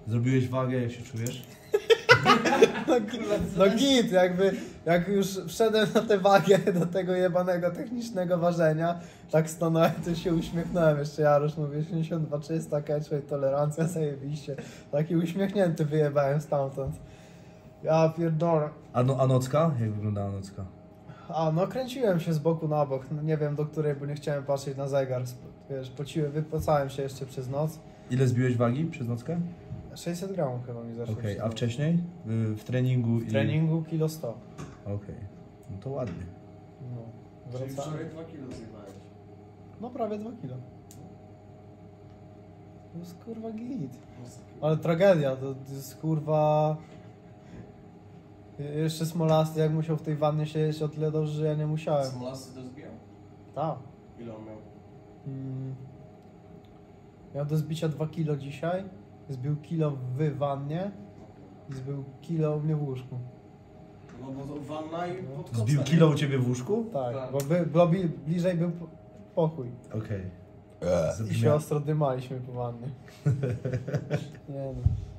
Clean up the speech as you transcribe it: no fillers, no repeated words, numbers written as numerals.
Zrobiłeś wagę, jak się czujesz? No git, jakby, jak już wszedłem na tę wagę do tego jebanego technicznego ważenia, tak stanąłem, to się uśmiechnąłem. Jeszcze Jarosz mówi 82 300, catchway, tolerancja, zajebiście. Taki uśmiechnięty wyjebałem stamtąd. Ja pierdolę. A nocka? Jak wyglądała nocka? A, no kręciłem się z boku na bok, no, nie wiem do której, bo nie chciałem patrzeć na zegar. Wiesz, wypłacałem się jeszcze przez noc. Ile zbiłeś wagi przez nockę? 600 gramów chyba mi zeszło. Okej, a wcześniej? W treningu W treningu kilo 100. Okej, no to ładnie. No, Czyli wracałem. wczoraj 2 kilo zjebałeś. No prawie 2 kilo. To jest kurwa git. Ale tragedia, to jest kurwa... Jeszcze Smolasty, jak musiał w tej wannie siedzieć, o tyle dobrze, że ja nie musiałem. Smolasty to zbijał? Tak. Ile on miał? Miał do zbicia 2 kilo dzisiaj, zbił kilo w wannie i zbił kilo u mnie w łóżku. No bo to wanna i pod Zbił kilo u ciebie w łóżku? Tak, Tak. bo bliżej był pokój. Okej. I się ostro dymaliśmy po wannie. Nie no.